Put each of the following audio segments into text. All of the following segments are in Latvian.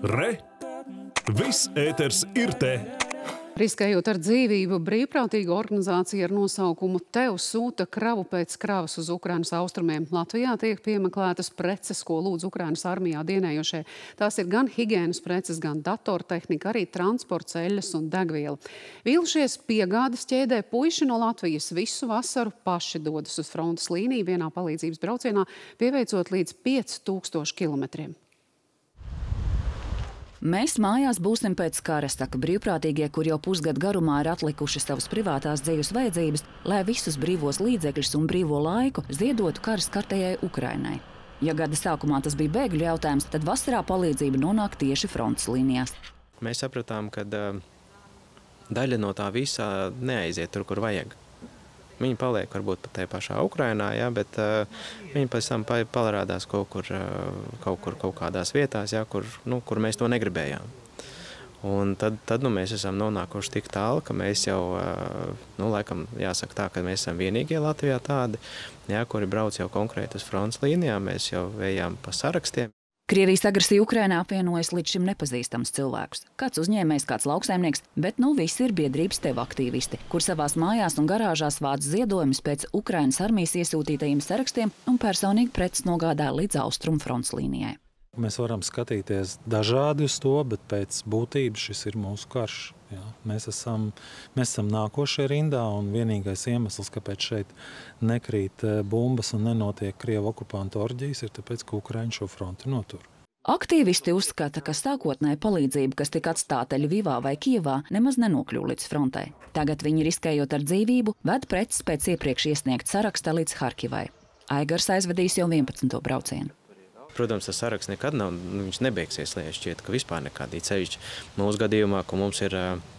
Re! Viss ēters ir te! Riskējot ar dzīvību, brīvprātīga organizācija ar nosaukumu Tev sūta kravu pēc kravas uz Ukrainas austrumiem. Latvijā tiek piemeklētas preces, ko lūdz Ukrainas armijā dienējošie. Tās ir gan higienas preces, gan datortehnika, arī transports, eļļas un degviela. Vīlušies piegādes ķēdē, puiši no Latvijas visu vasaru paši dodas uz frontes līniju vienā palīdzības braucienā, pieveicot līdz 5000 kilometriem. Mēs mājās būsim pēc kara, saka brīvprātīgie, kur jau pusgadu garumā ir atlikuši savas privātās dzīves vajadzības, lai visus brīvos līdzekļus un brīvo laiku ziedotu kara skartajai Ukrainai. Ja gada sākumā tas bija bēgļu jautājums, tad vasarā palīdzība nonāk tieši frontes līnijās. Mēs sapratām, ka daļa no tā visā neaiziet tur, kur vajag. Viņi paliek varbūt pat tajā pašā Ukrainā, ja, bet viņi pēc tam parādās kaut kādās vietās, ja, kur mēs to negribējām. Un tad mēs esam nonākuši tik tālu, ka mēs jau, laikam jāsaka tā, ka mēs esam vienīgie Latvijā tādi, ja, kuri brauc jau konkrēti uz frontes līnijām, mēs jau ejam pa sarakstiem. Krievijas agresija Ukrainā apvienojas līdz šim nepazīstams cilvēkus. Kāds uzņēmējs, kāds lauksaimnieks, bet visi ir biedrības Tev aktīvisti, kur savās mājās un garāžās vāc ziedojumus pēc Ukrainas armijas iesūtītajiem sarakstiem un personīgi preces nogādā līdz austrumu frontes līnijai. Mēs varam skatīties dažādi uz to, bet pēc būtības šis ir mūsu karš. Jā. Mēs esam nākošie rindā, un vienīgais iemesls, kāpēc šeit nekrīt bumbas un nenotiek Krievu okupantu orģijas, ir tāpēc, ka Ukraiņa šo fronti notur. Aktīvisti uzskata, ka sākotnēji palīdzība, kas tika atstāta Ļvivā vai Kijevā, nemaz nenokļuva līdz frontei. Tagad viņi, riskējot ar dzīvību, ved preces pēc iepriekš iesniegt saraksta līdz Harkivai. Aigars aizvedīs jau 11. braucienu. Protams, tas saraksts nekad viņš nebeigsies, lai šķiet, ka vispār nekādī ceļš. Mūsu gadījumā, ka mums ir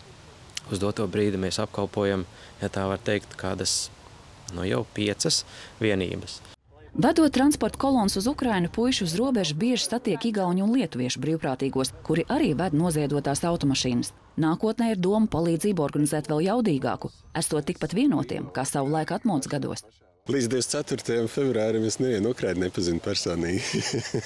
uz doto brīdi, mēs apkalpojam, ja tā var teikt, kādas jau 5 vienības. Vedot transporta kolonas uz Ukrainu, puiši uz robežas bieži satiek igauņu un lietuviešu brīvprātīgos, kuri arī ved noziedotās automašīnas. Nākotnē ir doma palīdzību organizēt vēl jaudīgāku, esot tikpat vienotiem, kā savulaik atmodas gados. Līdz 24. februārim es nevienu Ukrainu nepazinu personīgi.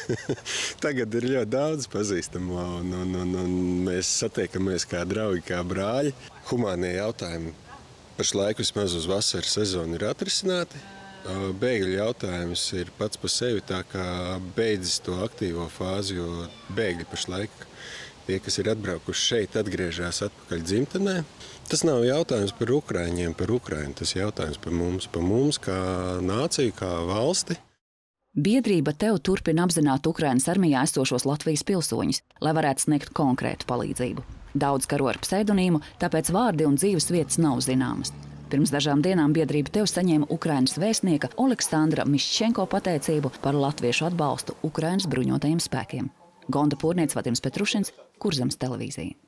Tagad ir ļoti daudz pazīstamo, un mēs satiekamies kā draugi, kā brāļi. Humānie jautājumi pašlaik vismaz uz vasaras sezonu ir atrisināti. Bēgļu jautājums ir pats par sevi tā kā beidzis to aktīvo fāzi, jo bēgļi pašlaik, tie, kas ir atbraukuši šeit, atgriežās atpakaļ dzimtenē. Tas nav jautājums par Ukraiņiem, par Ukrainu, tas ir jautājums par mums kā nāciju, kā valsti. Biedrība Tev turpina apzināt Ukrainas armijā esošos Latvijas pilsoņus, lai varētu sniegt konkrētu palīdzību. Daudz karo ar pseidonīmu, tāpēc vārdi un dzīves vietas nav zināmas. Pirms dažām dienām biedrība Tev saņēma Ukrainas vēstnieka Oleksandra Miščenko pateicību par latviešu atbalstu Ukrainas bruņotajiem spēkiem. Gonda Pūrniec, Vadims Petrušins, Kurzemes televīzija.